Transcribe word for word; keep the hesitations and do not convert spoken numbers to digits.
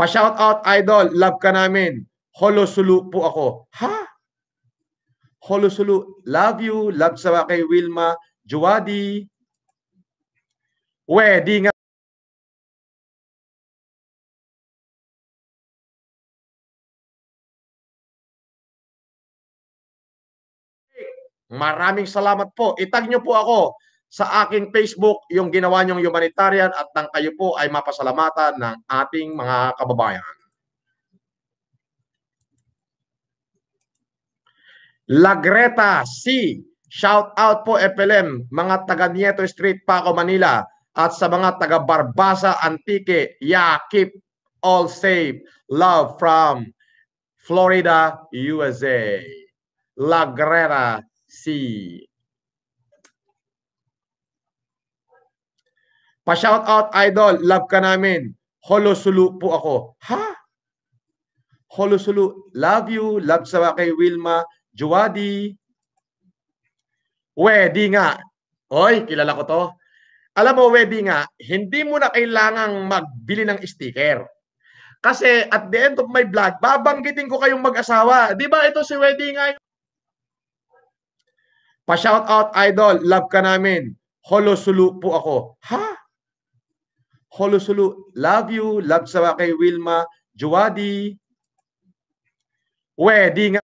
Pa-shoutout, idol. Love ka namin. Holosulu po ako. Ha? Holosulu. Love you. Love sa kay Wilma. Juwadi. Wedi nga. Maraming salamat po. Itag nyo po ako sa aking Facebook yung ginawa nyong humanitarian at nang kayo po ay mapasalamatan ng ating mga kababayan. Lagreta C. Shout out po F L M, mga taga Nieto Street, Paco, Manila, at sa mga taga Barbasa, Antique. Yeah, keep all safe. Love from Florida, U S A. Lagreta C. Pa-shout out, idol. Love ka namin. Holosulu po ako. Ha? Holosulu. Love you. Love sa kay Wilma. Juwadi. Wedi nga. Oy, kilala ko to. Alam mo, wedi nga, hindi mo na kailangang magbili ng sticker. Kasi at the end of my vlog, babanggitin ko kayong mag-asawa. Di ba ito si wedi nga? Pa-shout out, idol. Love ka namin. Holosulu po ako. Ha? Holosulu. Love you. Love sa kay Wilma. Juwadi. Wedi nga.